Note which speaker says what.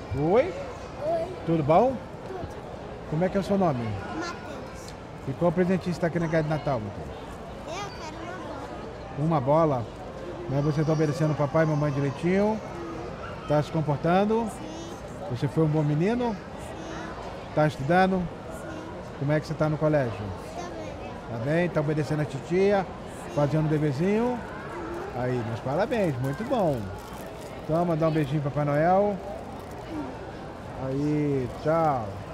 Speaker 1: Oi,
Speaker 2: Oi,
Speaker 1: tudo bom?
Speaker 2: tudo.
Speaker 1: Como é que é o seu nome?
Speaker 2: Matheus.
Speaker 1: E qual presentinho você está querendo ganhar de Natal, Matheus?
Speaker 2: Eu quero uma bola.
Speaker 1: Uma bola? Mas você está obedecendo o papai e mamãe direitinho? Está se comportando?
Speaker 2: Sim,
Speaker 1: Você foi um bom menino?
Speaker 2: sim,
Speaker 1: Está estudando?
Speaker 2: sim.
Speaker 1: Como é que você está no colégio?
Speaker 2: Também.
Speaker 1: Tá bem? Está obedecendo a titia? Fazendo o deverzinho? Aí, meus parabéns, muito bom. Toma, dá um beijinho, Papai Noel. Aí, tchau.